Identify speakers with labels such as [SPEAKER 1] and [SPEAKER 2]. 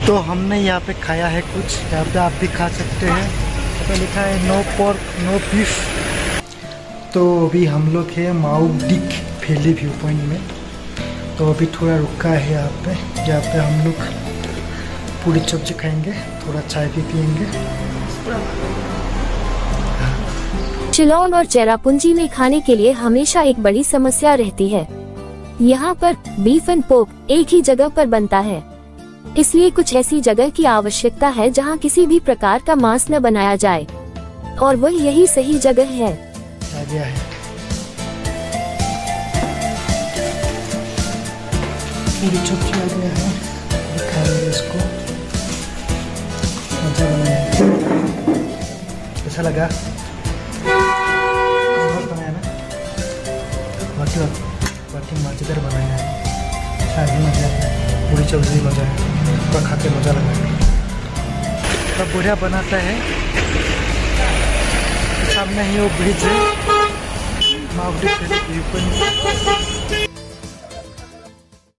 [SPEAKER 1] तो हमने यहाँ पे खाया है कुछ, यहाँ पे आप भी खा सकते हैं। यहाँ पे लिखा है नो पोर्क नो बीफ। तो अभी हम लोग है माउ डिक फैली व्यू पॉइंट में। तो अभी थोड़ा रुका है यहाँ पे हम लोग पूरी सब्जी खाएंगे, थोड़ा चाय भी पियेंगे।
[SPEAKER 2] शिलोंग और चेरापूंजी में खाने के लिए हमेशा एक बड़ी समस्या रहती है। यहाँ पर बीफ एंड पोर्क एक ही जगह पर बनता है, इसलिए कुछ ऐसी जगह की आवश्यकता है जहाँ किसी भी प्रकार का मांस न बनाया जाए, और वह यही सही जगह है।
[SPEAKER 1] आ गया है पूरी सब्जी आ गया है, दिखाएंगे इसको। मजा बनाया, कैसा लगा? बनाया ना, बाकी मजेदार बनाया है, शादी मजा है, पूरी सब्जी मजा है, पूरा खा के मजा लगा। सब बढ़िया बनाता है। सामने ही वो ब्रिज है, माउंटेन व्यू पॉइंट।